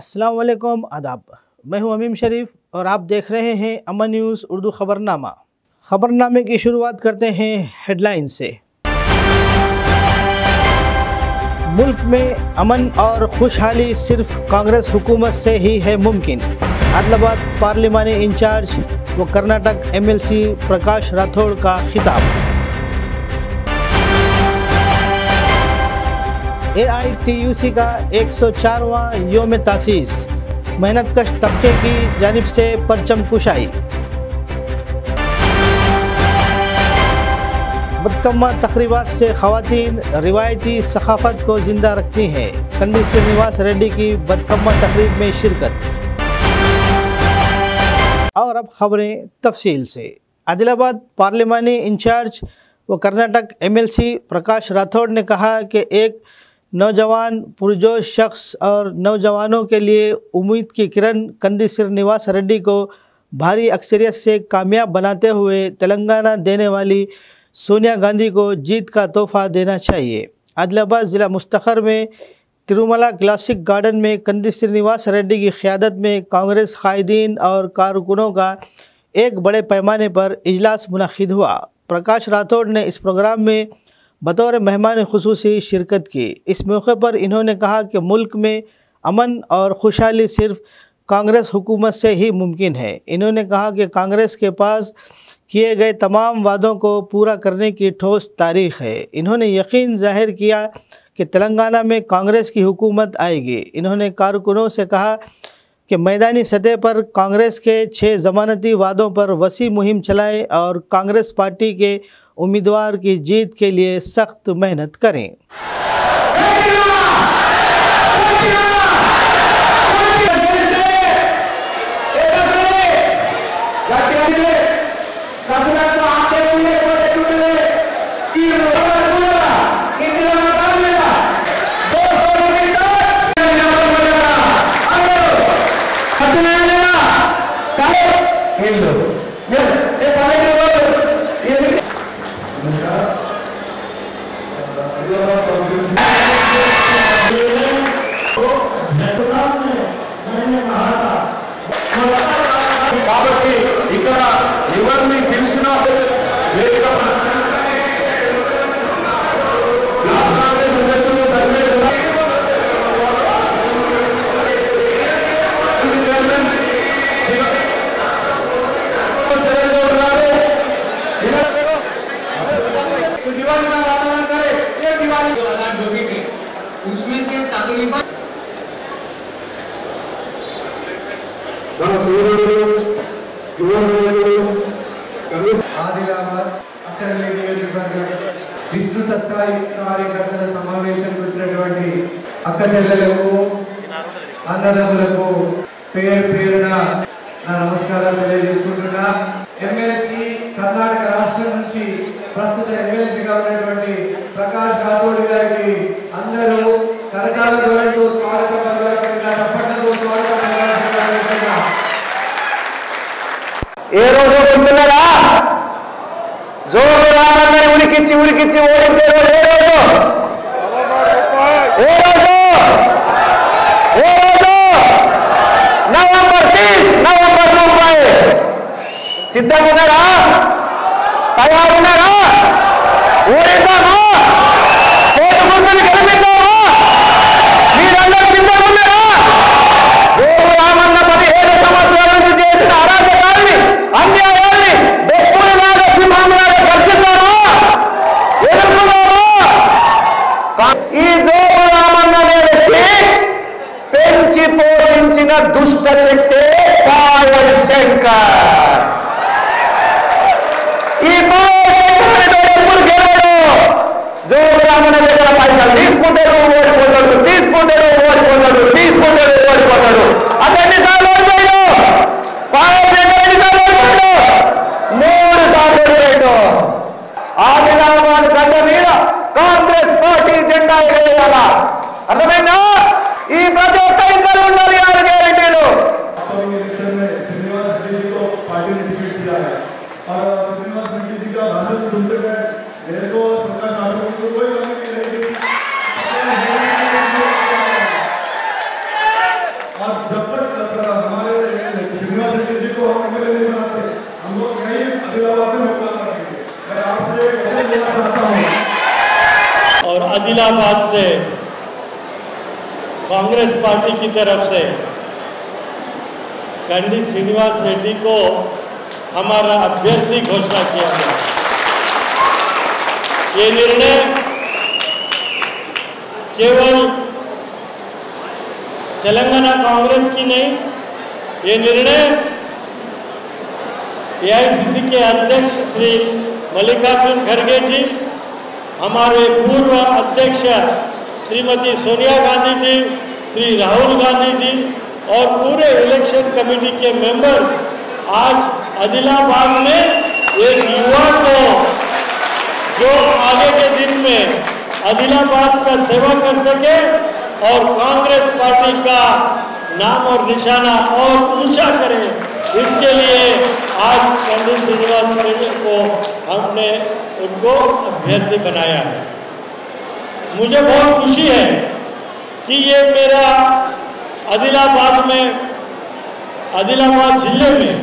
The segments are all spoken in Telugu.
अस्सलाम वालेकुम, आदाब। मैं हूं अमीम शरीफ और आप देख रहे हैं अमन न्यूज़ उर्दू ख़बरनामा। ख़बरनामे की शुरुआत करते हैं हेडलाइन से। मुल्क में अमन और खुशहाली सिर्फ कांग्रेस हुकूमत से ही है मुमकिन। आदिलाबाद पार्लिमानी इंचार्ज व कर्नाटक MLC प्रकाश राठौड़ का खिताब। AITUC का 104वां योम तासीस, मेहनतकश तबके की जानिब से परचम कुशाई। बदकम्मा तकरीबात से ख़वातीन रिवायती सकाफ़त को ज़िंदा रखती हैं। कंदी श्रीनिवास रेड्डी की बदकम्मा तकरीब में शिरकत। और अब ख़बरें तफसील से। आदिलाबाद पार्लिमानी इंचार्ज व कर्नाटक MLC प्रकाश राठौड़ ने कहा कि एक नौजवान पुरजोश शख्स और नौजवानों के लिए उम्मीद की किरण कंदी श्रीनिवास रेड्डी को भारी अक्सरियत से कामयाब बनाते हुए तेलंगाना देने वाली सोनिया गांधी को जीत का तोहफ़ा देना चाहिए। आदिलाबाद ज़िला मुस्तखर में तिरुमला क्लासिक गार्डन में कंदी श्रीनिवास रेड्डी की क़यादत में कांग्रेस कायदीन और कारकुनों का एक बड़े पैमाने पर इजलास मुनक़िद हुआ। प्रकाश राठौड़ ने इस प्रोग्राम में बतौर मेहमान खुसूसी शिरकत की। इस मौके पर इन्होंने कहा कि मुल्क में अमन और खुशहाली सिर्फ कांग्रेस हुकूमत से ही मुमकिन है। इन्होंने कहा कि कांग्रेस के पास किए गए तमाम वादों को पूरा करने की ठोस तारीख़ है। इन्होंने यकीन ज़ाहिर किया कि तेलंगाना में कांग्रेस की हुकूमत आएगी। इन्होंने कारकुनों से कहा कि मैदानी सतह पर कांग्रेस के 6 ज़मानती वादों पर वसी मुहिम चलाएं और कांग्रेस पार्टी के उम्मीदवार की जीत के लिए सख्त मेहनत करें। కాబట్టి ఇక్కడ ఎవరిని పిలిచినా ఆదిలాబాద్ అసెంబ్లీ నియోజకవర్గం విస్తృత స్థాయి కార్యకర్తల సమావేశానికి వచ్చినటువంటి అక్క చెల్లెలకు అన్నదమ్ములకు పేరు పేరున నా నమస్కారాలు తెలియజేసుకుంటున్నా। MLC కర్ణాటక రాష్ట్రం నుంచి ప్రస్తుత MLCగా ఉన్నటువంటి ప్రకాష్ రాఠోడ్ గారికి అందరూ కరతాళ ధ్వనులతో స్వాగతం పలకాల్సిందిగా, చప్పట్లతో స్వాగతం పలకాల్సిందిగా। ఏ రోజు గుర్తున్నదా? జోరు రామన్నని ఉరికిచ్చి ఓడించే రోజు ఏ రోజు? నవంబర్ 30 సిద్ధంగా ఉన్నారా? తయారున్నారా? ఓడిద్దామా? చేతి గుర్తులు గెలిపిద్దామా? మీరందరూ సిద్ధంగా ఉన్నారా? జోరు రామన్న 17 సంవత్సరాల నుంచి చేసిన అరాచకాన్ని, అన్యాయాన్ని బొప్పులలాగా సింహంలాగా గర్జిద్దామా? ఎదుర్కొన్నామా? ఈ జోరు రామన్న అనే వ్యక్తి పెంచి పోషించిన దుష్ట శక్తి పాయల్ శంకర్। ఈ ఎప్పుడు గెలవడు? జోరు రామన్న దగ్గర పైసలు తీసుకుంటాడు, ఓడిపోతాడు, తీసుకుంటాడు, ఓడిపోతాడు, తీసుకుంటాడు, ఓడిపోతాడు। అతను ఎన్నిసార్లు ఓడిపోయాడు? పాయల్ శంకర్ ఎన్నిసార్లు ఓడిపోయాడు? 3 సార్లు ఓడిపోయాడు। ఆదిలాబాద్ గడ్డ మీద కాంగ్రెస్ పార్టీ జెండా ఎగరేయాలా? అర్థమైందా? ఈ ప్రతి ఒక్క ఇంట్లో ఉండాలి 6 గ్యారెంటీలు। श्रीनिवास रेड्डी जी को पार्टी ने टिकट दिया है और श्रीनिवास रेड्डी जी का भाषण सुनते हुए मेरे को प्रकाश राठौड़ को कोई कमी नहीं रहेगी। और जब तक हमारे श्रीनिवास रेड्डी जी को हम एमएलए नहीं बनाते, हम लोग यही आदिलाबाद में मुकाबला करेंगे। मैं आपसे एक वचन देना चाहता हूँ। और आदिलाबाद से कांग्रेस पार्टी की तरफ से कंडी श्रीनिवास रेड्डी को हमारा अभ्यर्थी घोषणा किया गया। ये निर्णय केवल तेलंगाना कांग्रेस की नहीं, ये निर्णय एआईसीसी के अध्यक्ष श्री मल्लिकार्जुन खड़गे जी, हमारे पूर्व अध्यक्ष श्रीमती सोनिया गांधी जी, श्री राहुल गांधी जी और पूरे इलेक्शन कमेटी के मेंबर आज आदिलाबाद में एक युवा को जो आगे के दिन में आदिलाबाद का सेवा कर सके और कांग्रेस पार्टी का नाम और निशाना और ऊंचा करे, इसके लिए आज कंडी श्रीनिवास रेड्डी को हमने उनको अभ्यर्थी बनाया है। मुझे बहुत खुशी है कि ये मेरा आदिलाबाद जिले में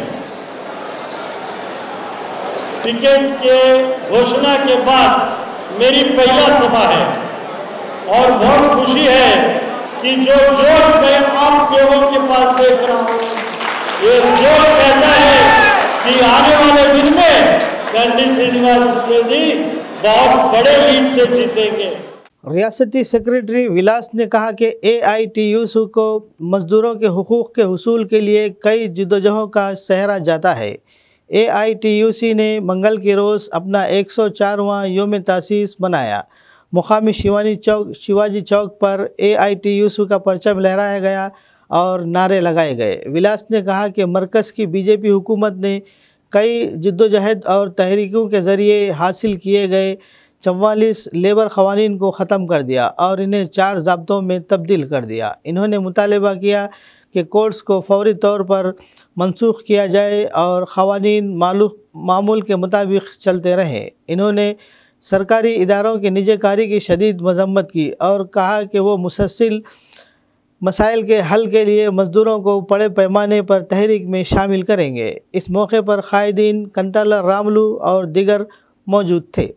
टिकट के घोषणा के बाद मेरी पहला सभा है और बहुत खुशी है कि जो जोश मैं आप लोगों के पास देख रहा हूँ, ये जोश कहता है कि आने वाले दिन में कंडी श्रीनिवास रेड्डी बहुत बड़े लीड से जीतेंगे। रियासती सेक्रेटरी विलास ने कहा कि एआईटीयूसी को मजदूरों के हुकूक के हुसूल के लिए कई जद्दोजहद का सहरा जाता है। एआईटीयूसी ने मंगल के रोज़ अपना 104वां योम तासीस मनाया। मुकामी शिवाजी चौक पर एआईटीयूसी का परचम लहराया गया और नारे लगाए गए। विलास ने कहा कि मरकज़ की बीजेपी हुकूमत ने कई जद्दोजहद और तहरीकों के ज़रिए हासिल किए गए 44 लेबर क़वानीन को ख़त्म कर दिया और इन्हें 4 ज़ाब्तों में तब्दील कर दिया। इन्होंने मुतालबा किया कि कोर्ट्स को फौरी तौर पर मनसूख किया जाए और क़वानीन मामूल के मुताबिक चलते रहें। इन्होंने सरकारी इदारों की निजीकारी की शदीद मज़म्मत की और कहा कि वो मुसलसल मसाइल के हल के लिए मज़दूरों को बड़े पैमाने पर तहरीक में शामिल करेंगे। इस मौके पर कायदीन कंटाला रामलू और दीगर मौजूद थे।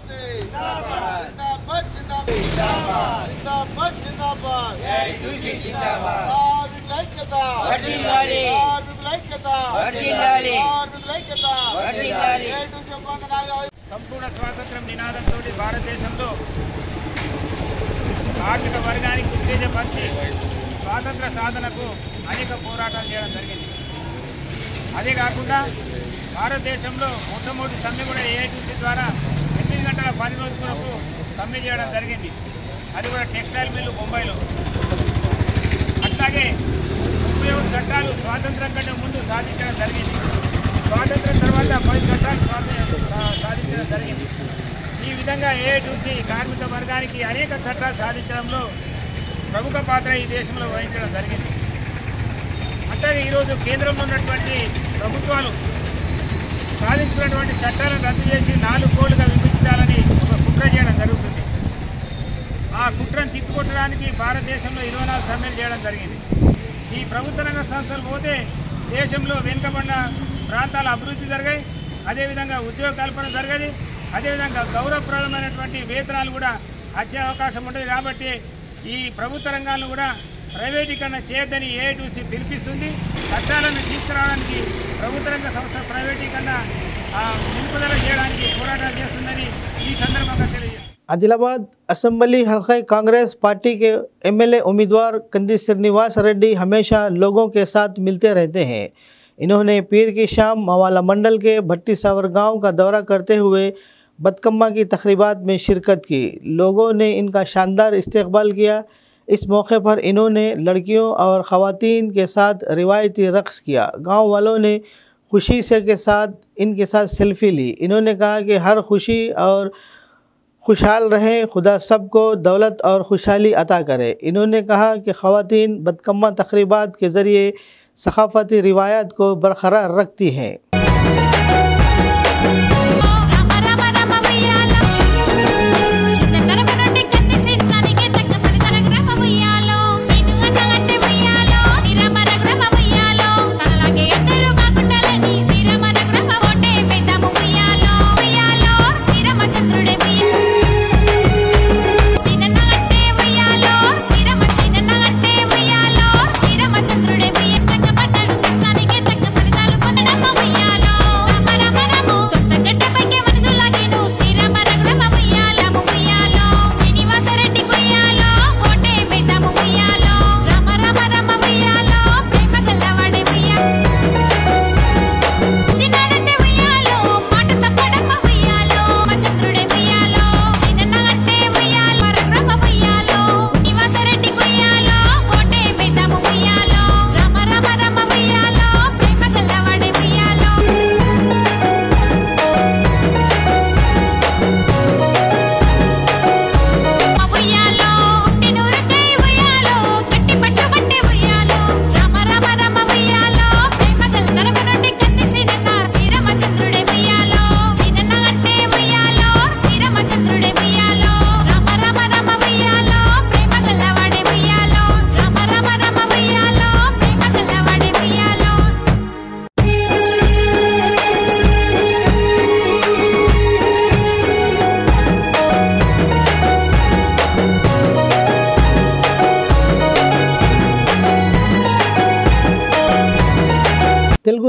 సంపూర్ణ స్వాతంత్రం నినాదంతో భారతదేశంలో కార్మిక వర్గానికి ఉత్తేజపరిచి స్వాతంత్ర సాధనకు అనేక పోరాటాలు చేయడం జరిగింది। అదే కాకుండా భారతదేశంలో మొట్టమొదటి సమ్మె కూడా ఏఐటీసీ ద్వారా 8 గంటల పని రోజు కొరకు సమ్మె చేయడం జరిగింది। అది కూడా టెక్స్టైల్ మిల్లు బొంబాయిలో। అట్లాగే 37 చట్టాలు స్వాతంత్రం కంటే ముందు సాధించడం జరిగింది। స్వాతంత్రం తర్వాత 10 చట్టాలు సాధించడం జరిగింది। ఈ విధంగా ఏఐటీసీ కార్మిక వర్గానికి అనేక చట్టాలు సాధించడంలో ప్రముఖ పాత్ర ఈ దేశంలో వహించడం జరిగింది। అట్లాగే ఈరోజు కేంద్రంలో ఉన్నటువంటి ప్రభుత్వాలు సాధించినటువంటి చట్టాలను రద్దు చేసి 4 కోళ్లుగా విభజించాలని ఒక కుట్ర చేయడం జరుగుతుంది। ఆ కుట్రను తిప్పికొట్టడానికి భారతదేశంలో 24 సమ్మెలు చేయడం జరిగింది। ఈ ప్రభుత్వ రంగ సంస్థలు పోతే దేశంలో వెనుకబడిన ప్రాంతాల అభివృద్ధి జరిగాయి, అదేవిధంగా ఉద్యోగ కల్పన జరగదు, అదేవిధంగా గౌరవప్రదమైనటువంటి వేతనాలు కూడా వచ్చే అవకాశం ఉంటుంది। కాబట్టి ఈ ప్రభుత్వ రంగాలను కూడా ప్రైవేటీకరణ చేయొద్దని ఏఐటీసీ పిలిపిస్తుంది। చట్టాలను తీసుకురావడానికి ప్రభుత్వ రంగ సంస్థ ప్రైవేటీకరణ నిలుపుదల చేయడానికి పోరాటాలు చేస్తుందని ఈ సందర్భంగా తెలియజేస్తుంది। आदिलाबाद असम्बली हल्का कांग्रेस पार्टी के एमएलए उम्मीदवार कंडी श्रीनिवास रेड्डी हमेशा लोगों के साथ मिलते रहते हैं। इन्होंने पीर की शाम मवाला मंडल के भट्टी सावर गांव का दौरा करते हुए बदकम्मा की तकरीबात में शिरकत की। लोगों ने इनका शानदार इस्तकबाल किया। इस मौके पर इन्होंने लड़कियों और ख़वातीन के साथ रिवायती रक़्स किया। गाँव वालों ने खुशी से के साथ इनके साथ सेल्फ़ी ली। इन्होंने कहा कि हर खुशी और खुशहाल रहें, खुदा सबको दौलत और खुशहाली अता करे। इन्होंने कहा कि ख़वातीन बदकम्मा तकरीबात के ज़रिए सक़ाफ़ती रिवायात को बरकरार रखती हैं। చిన్న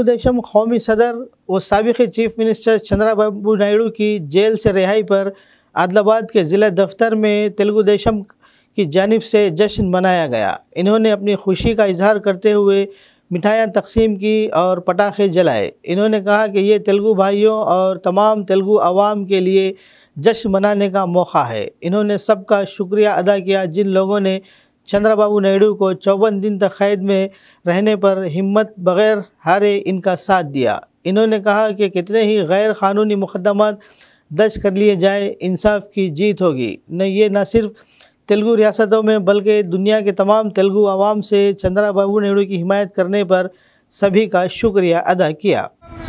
तेलुगु देशम कौमी सदर व साबिक़ चीफ मिनिस्टर चंद्रबाबू नायडू की जेल से रिहाई पर आदिलाबाद के ज़िला दफ्तर में तेलुगु देशम की जानिब से जश्न मनाया गया। इन्होंने अपनी खुशी का इजहार करते हुए मिठाइयाँ तकसीम की और पटाखे जलाए। इन्होंने कहा कि ये तेलुगु भाइयों और तमाम तेलुगु आवाम के लिए जश्न मनाने का मौका है। इन्होंने सबका शुक्रिया अदा किया जिन लोगों ने चंद्रबाबू नायडू को 54 दिन तक कैद में रहने पर हिम्मत बगैर हारे इनका साथ दिया। इन्होंने कहा कि कितने ही गैर कानूनी मुकदमात दर्ज कर लिए जाए, इंसाफ की जीत होगी। ये न सिर्फ तेलुगु रियासतों में बल्कि दुनिया के तमाम तेलुगु आवाम से चंद्रबाबू नायडू की हिमायत करने पर सभी का शुक्रिया अदा किया।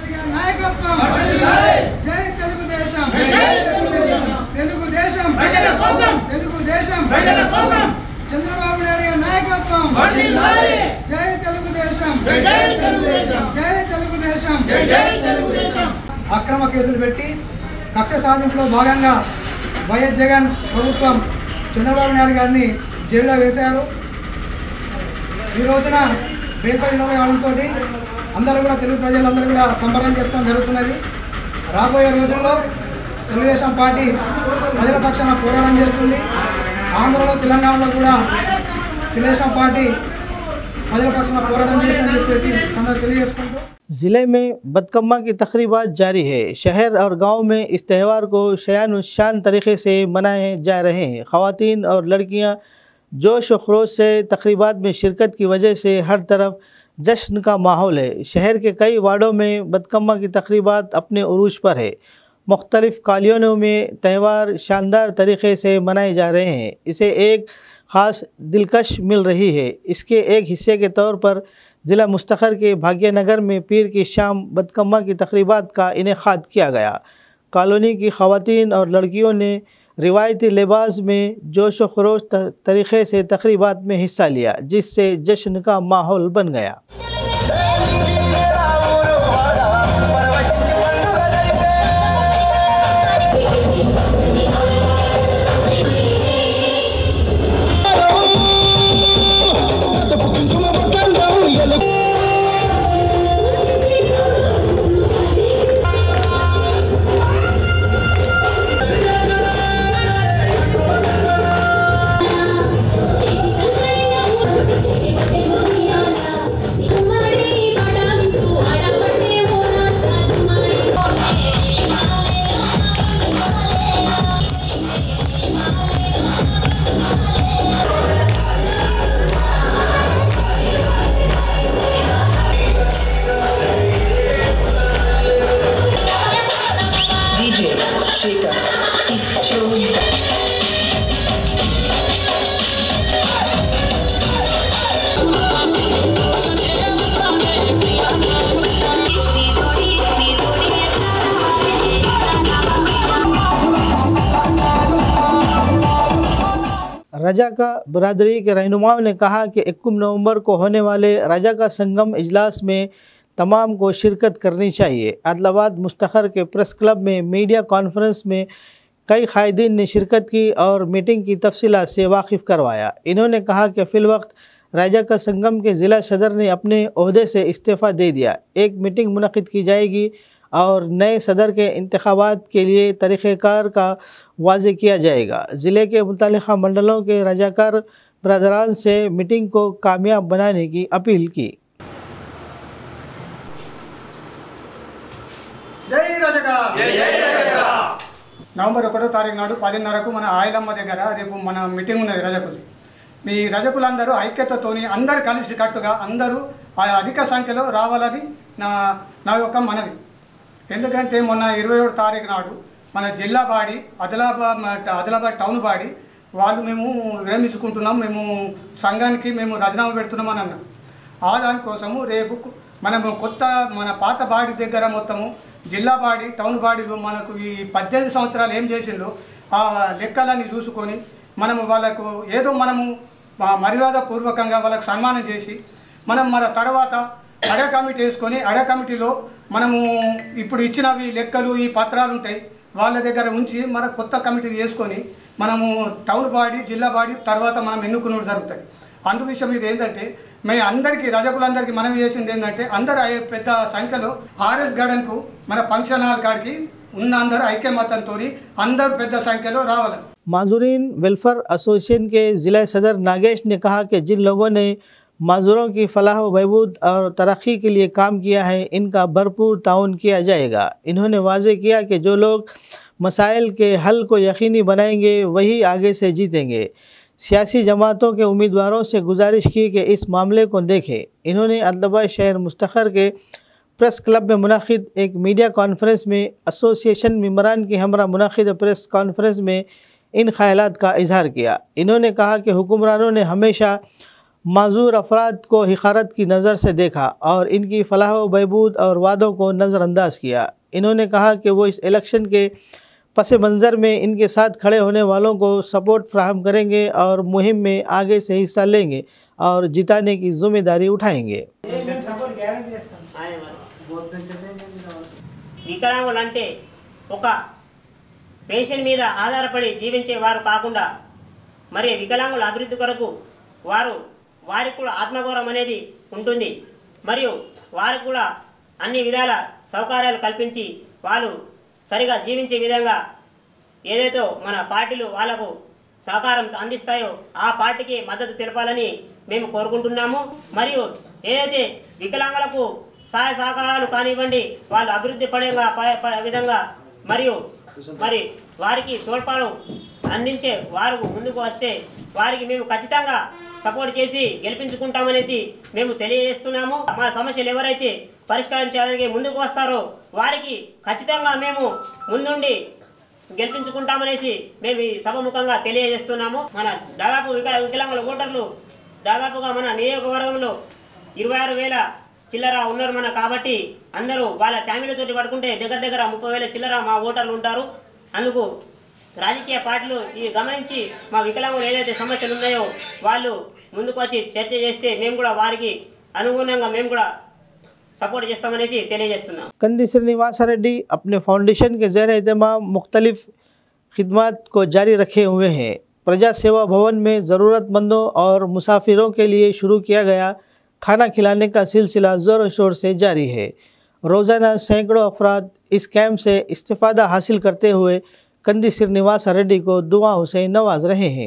అక్రమ కేసులు పెట్టి కక్ష సాధింపులో భాగంగా వైఎస్ జగన్ ప్రభుత్వం చంద్రబాబు నాయుడు గారిని జైల్లో వేశారు। ఈ రోజున బేపల్లిలో రావడంతో అందరూ కూడా తెలుగు ప్రజలందరూ కూడా సంబరం చేసుకోవడం జరుగుతున్నది। రాబోయే రోజుల్లో తెలుగుదేశం పార్టీ ప్రజల పక్షాన పోరాటం చేస్తుంది। ఆంధ్రలో తెలంగాణలో కూడా తెలుగుదేశం పార్టీ ప్రజల పక్షాన పోరాటం చేస్తుందని చెప్పేసి అందరూ తెలియజేసుకుంటూ ज़िले में बदकम्मा की तकरीबात जारी है। शहर और गांव में इस त्यौहार को शयान तरीक़े से मनाए जा रहे हैं। ख़वातीन और लड़कियां जोश व खरोश से तकरीबात में शिरकत की वजह से हर तरफ जश्न का माहौल है। शहर के कई वार्डों में बदकम्मा की तकरीबात अपने उरूज पर है। मुख्तलिफ़ कॉलोनियों में त्यौहार शानदार तरीक़े से मनाए जा रहे हैं। इसे एक ख़ास दिलकश मिल रही है। इसके एक हिस्से के तौर पर ज़िला मुस्तखर के भाग्यनगर में पीर की शाम बदकम्मा की तकरीबात का इनेकाद किया गया। कॉलोनी की ख़वातीन और लड़कियों ने रिवायती लिबास में जोश व खरोश तरीक़े से तकरीबात में हिस्सा लिया, जिससे जश्न का माहौल बन गया। रजाका बरादरी के रहनुमाओं ने कहा कि 21 नवंबर को होने वाले रजाका संगम इजलास में तमाम को शिरकत करनी चाहिए। आदिलाबाद मुस्तखर के प्रेस क्लब में मीडिया कॉन्फ्रेंस में कई कायदीन ने शिरकत की और मीटिंग की तफसीलात से वाकिफ़ करवाया। इन्होंने कहा कि फ़िलवक्त रजाका संगम के ज़िला सदर ने अपने ओहदे से इस्तीफ़ा दे दिया। एक मीटिंग मुनक़िद की जाएगी और नए सदर के इंतखाबात के लिए तरीक़ेकार का वाज़े किया जाएगा। ज़िले के मुतल्लिक़ा मंडलों के रजाकार बरदरान से मीटिंग को कामयाब बनाने की अपील की। జై రజగా నవంబర్ 1వ తారీఖు నాడు 10:30కు మన ఆయలమ్మ దగ్గర రేపు మన మీటింగ్ ఉన్నది రజకులు। మీ రజకులందరూ ఐక్యతతోని అందరూ కలిసి కట్టుగా అందరూ అధిక సంఖ్యలో రావాలని నా యొక్క మనవి। ఎందుకంటే మొన్న 27వ తారీఖు నాడు మన జిల్లా బాడీ ఆదిలాబాద్ టౌన్ బాడీ వాళ్ళు మేము విరమించుకుంటున్నాం, మేము సంఘానికి మేము రాజీనామా పెడుతున్నామని అన్నారు। ఆ దానికోసము రేపు మనము కొత్త మన పాత బాడీ దగ్గర మొత్తము జిల్లా బాడీ టౌన్ బాడీలో మనకు ఈ 18 సంవత్సరాలు ఏం చేసిండో ఆ లెక్కలన్నీ చూసుకొని మనము వాళ్ళకు ఏదో మనము మర్యాద పూర్వకంగా వాళ్ళకు సన్మానం చేసి మనం మన తర్వాత అడే కమిటీ వేసుకొని అడే కమిటీలో మనము ఇప్పుడు ఇచ్చినవి లెక్కలు ఈ పత్రాలు ఉంటాయి వాళ్ళ దగ్గర ఉంచి మన కొత్త కమిటీ వేసుకొని మనము టౌన్ బాడీ జిల్లా బాడీ తర్వాత మనం ఎన్నుకున్నది జరుగుతుంది। అందు విషయం ఇది ఏంటంటే మేము అందరికీ రజకులందరికీ మనం చేసింది ఏంటంటే అందరూ పెద్ద సంఖ్యలో ఆర్ఎస్ గార్డెన్కు మన ఫంక్షన్ హాల్ కాడికి ఉన్న అందరూ ఐక్యమతంతో అందరూ పెద్ద సంఖ్యలో రావాలి. माजूरीन वेलफेयर एसोसिएशन के ज़िला सदर नागेश ने कहा कि जिन लोगों ने माजूरों की फलाह व बहबूद और तरक्की के लिए काम किया है, इनका भरपूर ताउन किया जाएगा. इन्होंने वाज़ेह किया कि जो लोग मसाइल के हल को यकीनी बनाएंगे वही आगे से जीतेंगे. सियासी जमातों के उम्मीदवारों से गुजारिश की कि इस मामले को देखें. इन्होंने अदलाबाद शहर मुस्तखर के प्रेस क्लब में मुनाकिद एक मीडिया कॉन्फ्रेंस में एसोसिएशन मेंबरान की हमरा मुनाकिद प्रेस कॉन्फ्रेंस में इन ख्यालात का इजहार किया. इन्होंने कहा कि हुक्मरानों ने हमेशा माजूर अफराद को हिकारत की नज़र से देखा और इनकी फलाह व बहबूद और वादों को नज़रअंदाज किया. इन्होंने कहा कि वो इस इलेक्शन के पस मंज़र में इनके साथ खड़े होने वालों को सपोर्ट फ्राहम करेंगे और मुहिम में आगे से हिस्सा लेंगे और जिताने की जिम्मेदारी उठाएंगे. వికలాంగులంటే ఒక పెన్షన్ మీద ఆధారపడి జీవించే వారు కాకుండా మరి వికలాంగుల అభివృద్ధి కొరకు వారికి కూడా ఆత్మగౌరవం అనేది ఉంటుంది. మరియు వారికి కూడా అన్ని విధాల సౌకర్యాలు కల్పించి వాళ్ళు సరిగా జీవించే విధంగా ఏదైతే మన పార్టీలు వాళ్ళకు సహకారం అందిస్తాయో ఆ పార్టీకి మద్దతు తెలపాలని మేము కోరుకుంటున్నాము. మరియు ఏదైతే వికలాంగులకు సహాయ సహకారాలు కానివ్వండి, వాళ్ళు అభివృద్ధి పడే విధంగా మరియు వారికి తోడ్పాటు అందించే వారు ముందుకు వస్తే వారికి మేము ఖచ్చితంగా సపోర్ట్ చేసి గెలిపించుకుంటామనేసి మేము తెలియజేస్తున్నాము. మా సమస్యలు ఎవరైతే పరిష్కరించడానికి ముందుకు వస్తారో వారికి ఖచ్చితంగా మేము ముందుండి గెలిపించుకుంటామనేసి మేము ఈ సభముఖంగా తెలియజేస్తున్నాము. మన దాదాపు వికలాంగుల ఓటర్లు దాదాపుగా మన నియోజకవర్గంలో 26,000 చిల్లర ఉన్నారు మన. కాబట్టి అందరూ వాళ్ళ ఫ్యామిలీతోటి పడుకుంటే దగ్గర 30,000 చిల్లర మా ఓటర్లు ఉంటారు. అందుకు రాజకీయ పార్టీలు ఇవి గమనించి మా వికలాంగులు ఏదైతే సమస్యలు ఉన్నాయో వాళ్ళు ముందుకు వచ్చి చర్చ చేస్తే మేము కూడా వారికి అనుగుణంగా మేము కూడా सपोर्ट చేస్తామనేసి తెలియజేస్తున్నాం. कंदी श्रीनिवास रेड्डी अपने फाउंडेशन के ज़ेर एहतमाम मुख्तलिफ खिदमात को जारी रखे हुए हैं. प्रजा सेवा भवन में ज़रूरतमंदों और मुसाफिरों के लिए शुरू किया गया खाना खिलाने का सिलसिला ज़ोर शोर से जारी है. रोज़ाना सैकड़ों अफराद इस कैंप से इस्तिफ़ादा हासिल करते हुए कंदी श्रीनिवास रेड्डी को दुआओं से नवाज रहे हैं.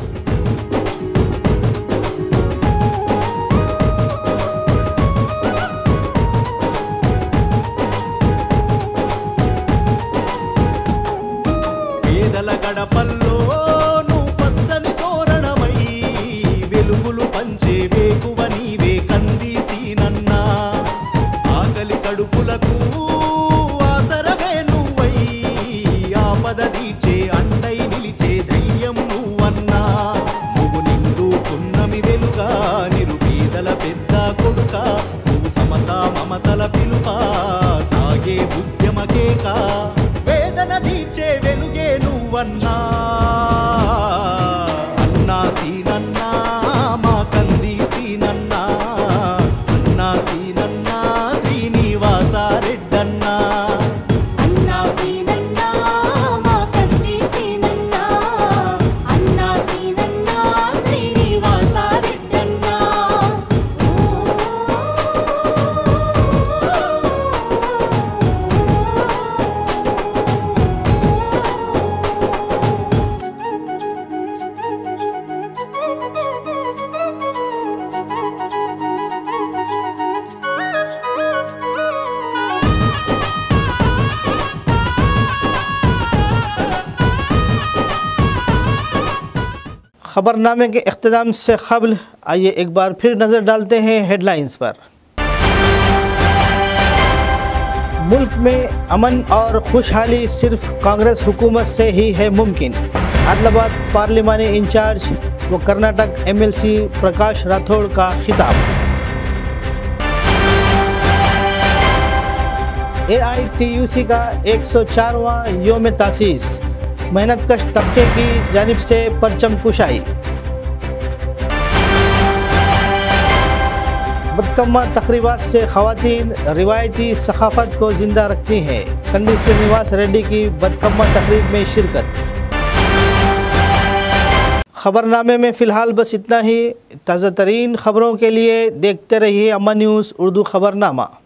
खबरनामे के इख्तिताम से क़ब्ल आइए एक बार फिर नज़र डालते हैं हेडलाइंस पर. मुल्क में अमन और खुशहाली सिर्फ कांग्रेस हुकूमत से ही है मुमकिन. आदिलाबाद पार्लिमानी इंचार्ज व कर्नाटक MLC प्रकाश राठौड़ का खिताब. AITUC का 104वां योम तासीस, मेहनतकश तबके की जानिब से परचम कुशाई. बदकम्मा तकरीबात से ख़वातीन रिवायती सकाफ़त को ज़िंदा रखती हैं. कंदी श्रीनिवास रेड्डी की बदकम्मा तकरीब में शिरकत. खबरनामे में फ़िलहाल बस इतना ही। ताज़ा तरीन खबरों के लिए देखते रहिए अम्मा न्यूज़ उर्दू खबरनामा।